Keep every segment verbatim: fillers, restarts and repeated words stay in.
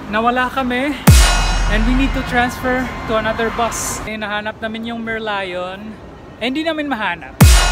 nawala kami and we need to transfer to another bus. Eh, nahanap namin yung Merlion eh, hindi namin mahanap.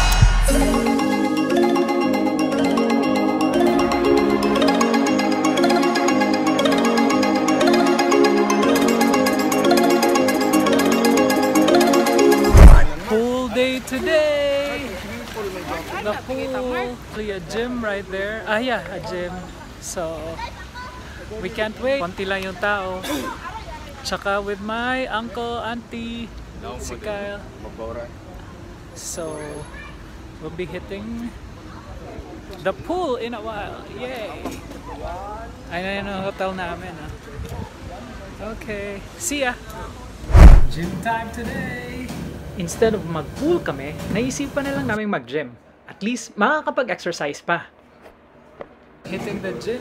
Pool day today. The pool, actually a gym right there. Ah yeah, a gym. So we can't wait. Konti lang yung tao. Tsaka with my uncle, auntie, si Kyle. So we'll be hitting the pool in a while. Yay! Ayun yung hotel namin. Ah. Okay, see ya! Gym time today! Instead of mag-pool kami, naisipan na lang namin mag-gym. At least makakapag-exercise pa. Hitting the gym.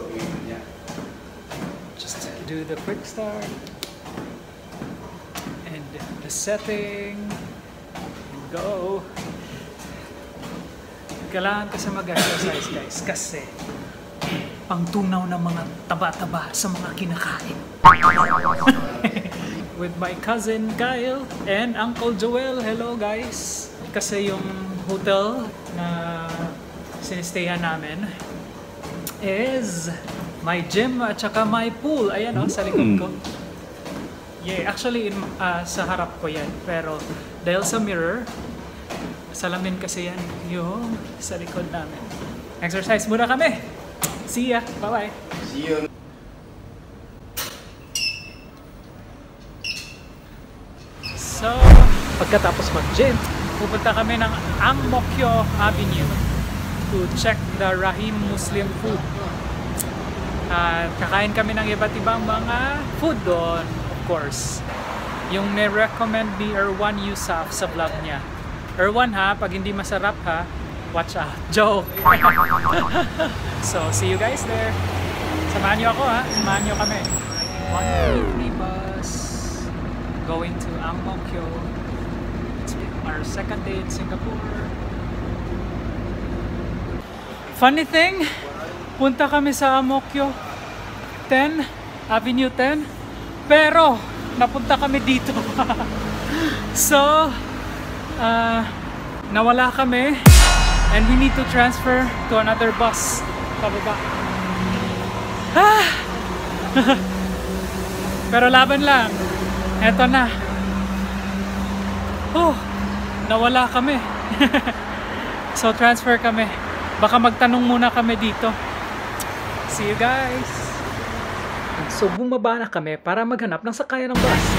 Just do the quick start. And the setting. And go. Kailangan kasi mag-exercise guys. Kasi pangtunaw ng mga taba-taba sa mga kinakain. With my cousin Kyle and Uncle Joel. Hello guys! Kasi yung hotel na sinistayhan namin is my gym at saka my pool. Ayan o, oh, sa likod ko. Yeah, actually in, uh, sa harap ko yan. Pero dahil sa mirror, salamin kasi yan yung sa likod namin. Exercise muna kami! See ya! Bye-bye! See you! So, pagkatapos mag-gym, pupunta kami ng Ang Mo Kio Avenue to check the Rahim Muslim food. Uh, kakain kami ng iba't ibang mga food doon, of course. Yung ni-recommend ni Erwan Yusuf sa vlog niya. Erwan ha, pag hindi masarap ha, watch out. Joke! So, see you guys there. Samahan niyo ako ha, samahan niyo kami. one three bus. Going to Ang Mo Kio. It's our second day in Singapore. Funny thing, punta kami sa Ang Mo Kio ten, Avenue ten, pero napunta kami dito. So, uh, nawala kami and we need to transfer to another bus. Pababa. Ah! Pero laban lang. Eto na. Oh, nawala kami. So transfer kami. Baka magtanong muna kami dito. See you guys. So bumaba na kami para maghanap ng sakayan ng bus.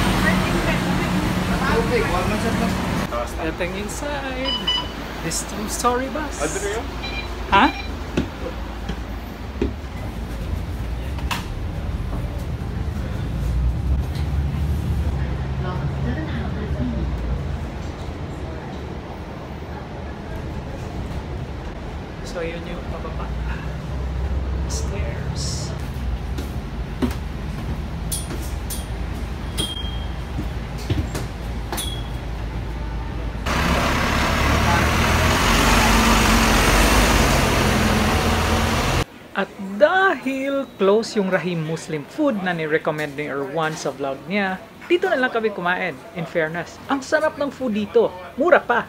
Getting inside this two-story bus. Ha? So yun yung pababa. Stairs. At dahil close yung Rahim Muslim food na ni-recommend ni Erwan sa vlog niya, dito na lang kami kumain. In fairness, ang sarap ng food dito. Mura pa.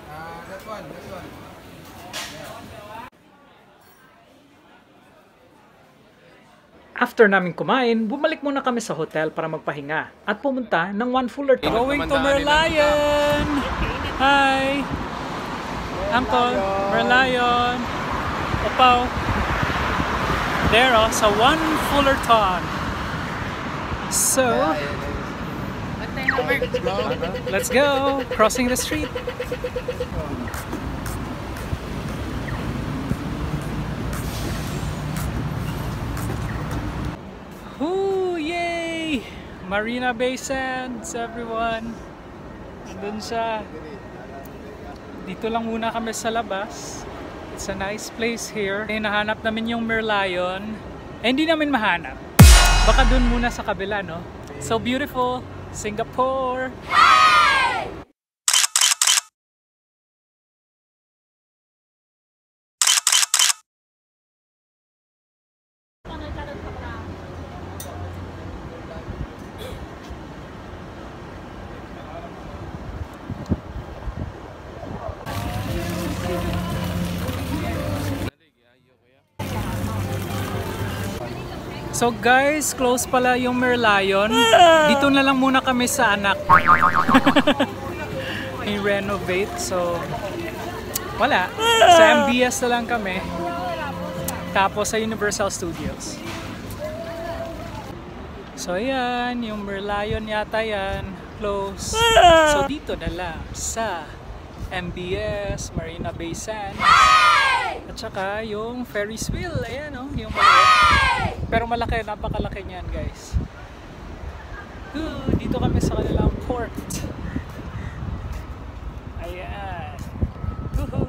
After namin kumain, bumalik muna kami sa hotel para magpahinga at pumunta ng One Fullerton. Going to Merlion! Hi! Uncle, Merlion! Opaw! There oh, sa One Fullerton. So, let's go! Crossing the street. Woo! Yay! Marina Bay Sands, everyone. Andun siya. Dito lang muna kami sa labas. It's a nice place here. Eh, nahanap namin yung Merlion. Eh, hindi namin mahanap. Baka dun muna sa kabila, no? So beautiful! Singapore! So guys, close pala yung Merlion. Dito na lang muna kami sa anak. I-renovate. So, wala. Sa M B S na lang kami. Tapos sa Universal Studios. So ayan, yung Merlion yata yan. Close. So dito na lang sa M B S, Marina Bay Sands. At saka yung Ferris wheel, ayan o, oh, yung maliit. Pero malaki, napakalaki niyan guys. Ooh, dito kami sa kanilang port. Ayan. Woohoo!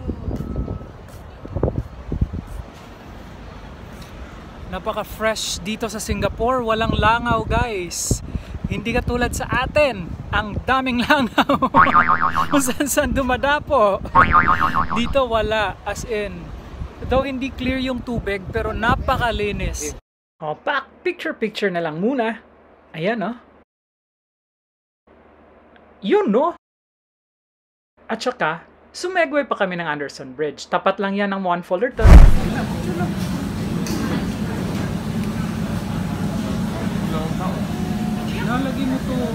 Napaka-fresh dito sa Singapore, walang langaw guys. Hindi katulad sa atin, ang daming langaw. Kung saan-saan dumadapo. Dito wala, as in. Though hindi clear yung tubig, pero napakalinis. O, pak, picture-picture na lang muna. Ayan, no? Yun, no? At saka, sumegway pa kami ng Anderson Bridge. Tapat lang yan ng One Fullerton. Nalagay mo to.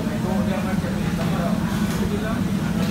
Sige lang.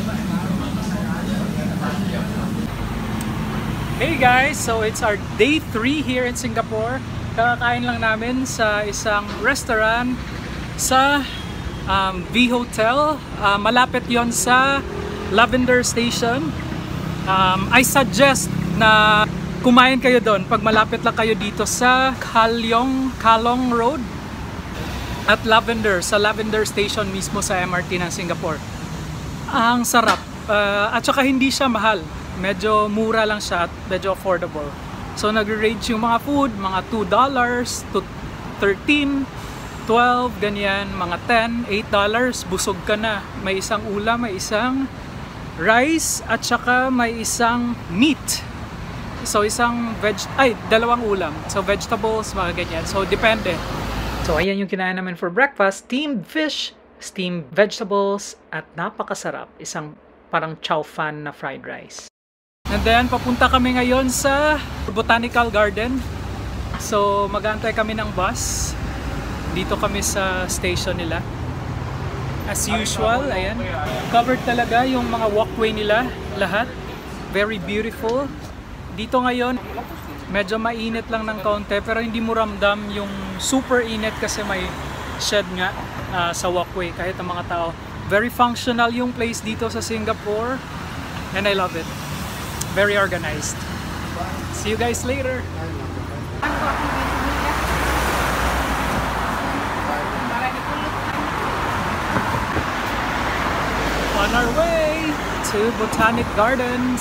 Hey guys, so it's our day three here in Singapore. Kakakain lang namin sa isang restaurant sa um, V Hotel. Uh, malapit yon sa Lavender Station. Um, I suggest na kumain kayo doon pag malapit lang kayo dito sa Kalyong, Kalong Road at Lavender, sa Lavender Station mismo sa M R T ng Singapore. Ang sarap. Uh, at saka hindi siya mahal. Medyo mura lang siya at medyo affordable. So nag-range yung mga food, mga two dollars to thirteen, twelve, ganyan, mga ten, eight dollars, busog ka na. May isang ulam, may isang rice, at saka may isang meat. So isang veg, ay, dalawang ulam. So vegetables, mga ganyan. So depende. So ayan yung kinain namin for breakfast. Steamed fish, steamed vegetables, at napakasarap. Isang parang chow fan na fried rice. And then, papunta kami ngayon sa Botanical Garden. So, mag-aantay kami ng bus. Dito kami sa station nila. As usual, ayan. Covered talaga yung mga walkway nila, lahat. Very beautiful. Dito ngayon, medyo mainit lang ng kaunti, pero hindi mo ramdam yung super init kasi may shed nga uh, sa walkway, kahit ang mga tao. Very functional yung place dito sa Singapore. And I love it. Very organized. See you guys later. On our way to Botanic Gardens.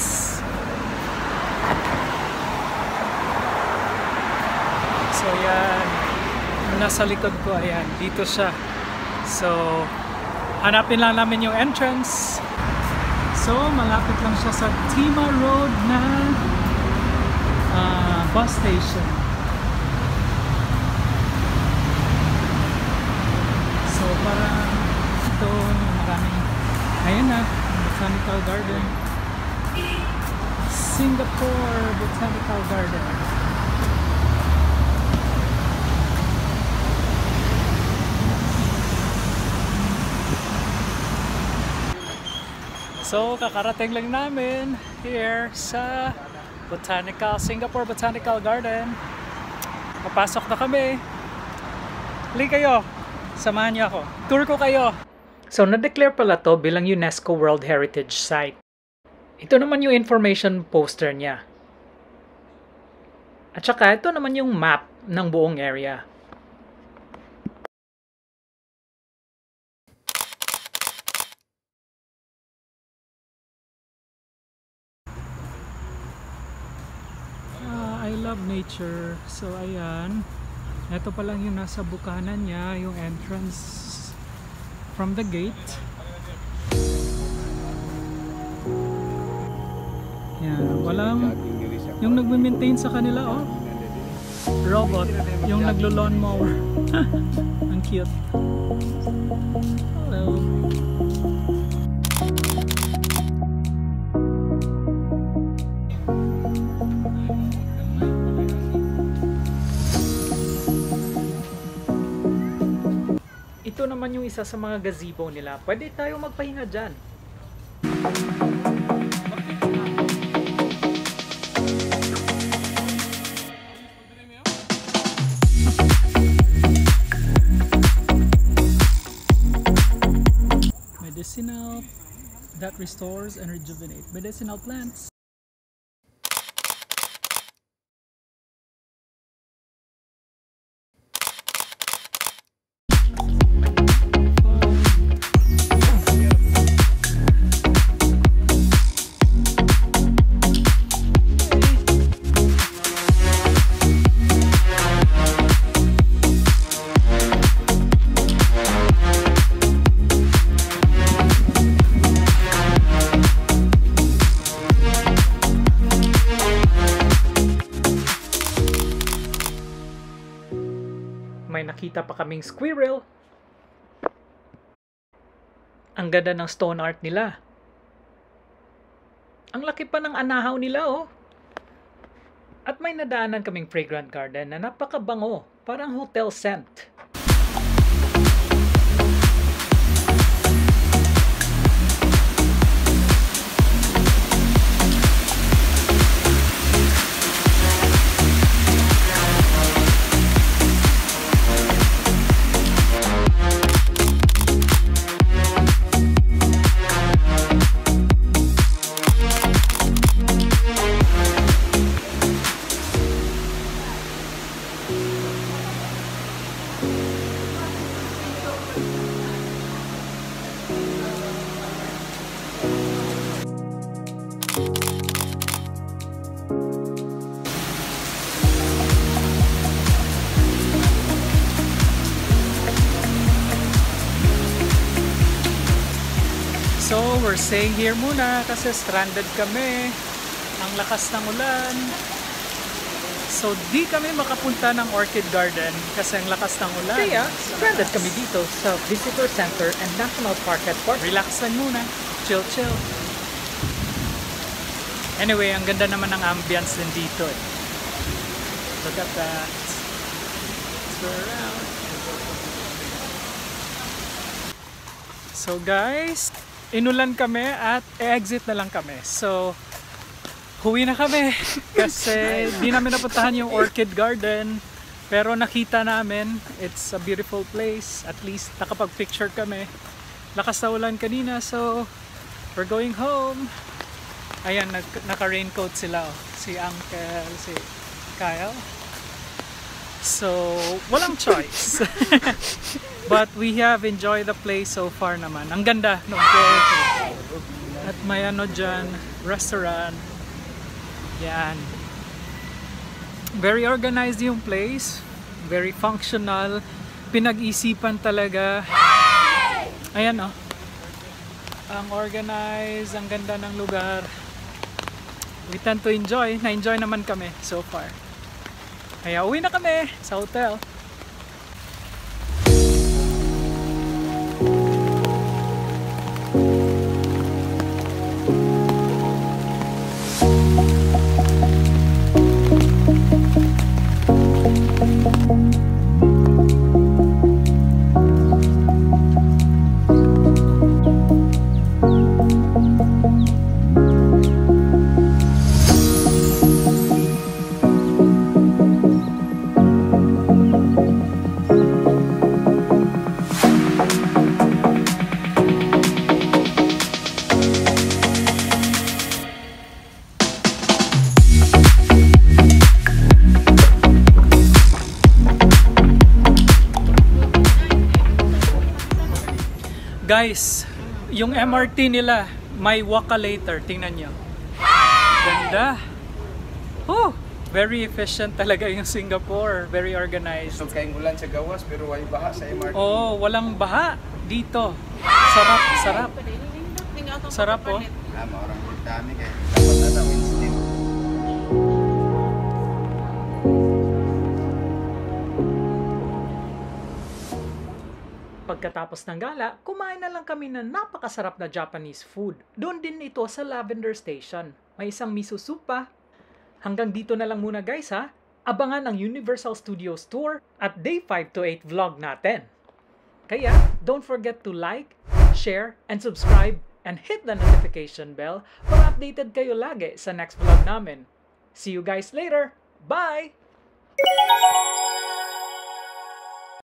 So yan, nasa likod ko, ayan, dito siya. So hanapin lang namin yung entrance. So, malapit lang siya sa Tima Road na uh, bus station. So, parang ito, maraming, ayun na, Botanical Garden. Singapore Botanical Garden. So, kakarating lang namin here sa Botanical, Singapore Botanical Garden. Papasok na kami. Hali kayo, samahan niyo ako. Tour ko kayo. So, na-declare pala to bilang UNESCO World Heritage Site. Ito naman yung information poster niya. At saka, ito naman yung map ng buong area. I love nature. So ayan, ito pa lang yung nasa bukana niya, yung entrance from the gate. Yan, walang yung nagme-maintain sa kanila, oh, robot, yung naglo-lawn mower. Ang cute. Hello. dito naman yung isa sa mga gazebo nila. Pwede tayo magpahinga dyan. Medicinal that restores and rejuvenate. Medicinal plants. May nakita pa kaming squirrel. Ang ganda ng stone art nila. Ang laki pa ng anahaw nila, oh. At may nadaanan kaming fragrant garden na napakabango, parang hotel scent. So, we're staying here muna kasi stranded kami. Ang lakas ng ulan. So, di kami makapunta ng Orchid Garden kasi ang lakas ng ulan. Kaya, stranded kami dito sa Visitor Center and National Park at Park. Relaxan muna. Chill, chill. Anyway, ang ganda naman ng ambience din dito eh. Look at that. Let's go around. So guys, inulan kami at exit na lang kami. So, huwi na kami kasi di namin napuntahan yung Orchid Garden. Pero nakita namin, it's a beautiful place. At least nakapag-picture kami. Lakas na ulan kanina, so we're going home. Ayan, naka-raincoat sila. Oh. Si Uncle, si Kyle. So, walang choice. But we have enjoyed the place so far naman. Ang ganda ng place. At may ano dyan, restaurant. Yan. Very organized yung place. Very functional. Pinag-isipan talaga. Ayan oh. Ang organized, ang ganda ng lugar. We tend to enjoy. Na-enjoy naman kami so far. Kaya uwi na kami sa hotel. Guys, yung M R T nila, may walk-a-later. Tingnan nyo. Ganda. Oh, very efficient talaga yung Singapore. Very organized. So, kayong ulan sa gawas pero may baha sa M R T. Oh, walang baha dito. Sarap, sarap. Sarap oh. Ah, maurang dami kayo. Dapat na sa Wednesday. Pagkatapos ng gala, kumain na lang kami ng napakasarap na Japanese food. Doon din ito sa Lavender Station. May isang miso soup pa. Hanggang dito na lang muna guys ha. Abangan ang Universal Studios Tour at Day five to eight vlog natin. Kaya, don't forget to like, share, and subscribe, and hit the notification bell para updated kayo lagi sa next vlog namin. See you guys later! Bye!